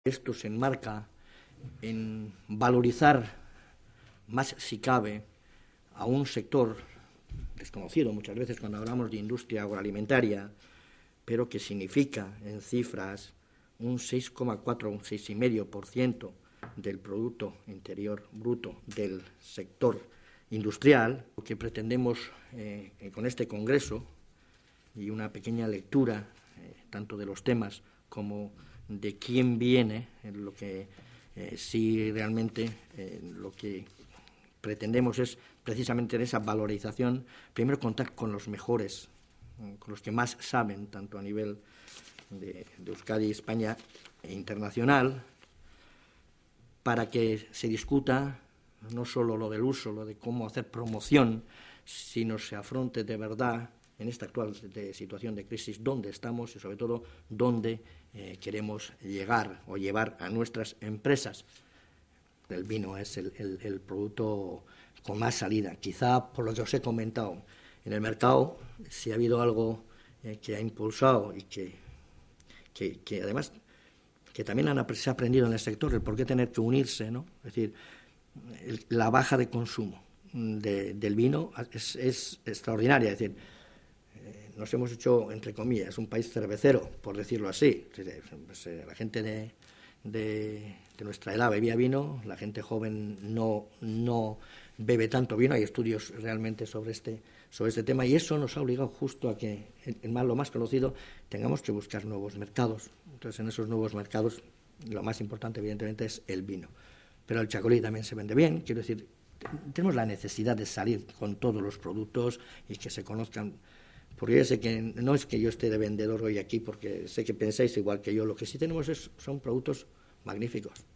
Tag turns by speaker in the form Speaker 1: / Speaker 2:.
Speaker 1: Esto se enmarca en valorizar más, si cabe, a un sector desconocido muchas veces cuando hablamos de industria agroalimentaria, pero que significa en cifras un 6,4, un 6,5% del Producto Interior Bruto del sector industrial. Lo que pretendemos con este congreso y una pequeña lectura tanto de los temas como de quién viene, lo que sí realmente lo que pretendemos es precisamente en esa valorización, primero contar con los mejores, con los que más saben, tanto a nivel de Euskadi, España e internacional, para que se discuta no solo lo del uso, lo de cómo hacer promoción, sino se afronte de verdad en esta actual situación de crisis dónde estamos y sobre todo dónde queremos llegar o llevar a nuestras empresas. El vino es el producto con más salida. Quizá por lo que os he comentado, en el mercado, si ha habido algo que ha impulsado y que además que también se ha aprendido en el sector, el por qué tener que unirse, ¿no? Es decir, la baja de consumo del vino es extraordinaria. Es decir, nos hemos hecho, entre comillas, un país cervecero, por decirlo así. Pues, la gente de nuestra edad bebía vino, la gente joven no bebe tanto vino. Hay estudios realmente sobre este tema y eso nos ha obligado justo a que, lo más conocido, tengamos que buscar nuevos mercados. Entonces, en esos nuevos mercados, lo más importante, evidentemente, es el vino. Pero el chacolí también se vende bien, quiero decir, tenemos la necesidad de salir con todos los productos y que se conozcan. Porque yo sé que no es que yo esté de vendedor hoy aquí, porque sé que pensáis igual que yo, lo que sí tenemos son productos magníficos.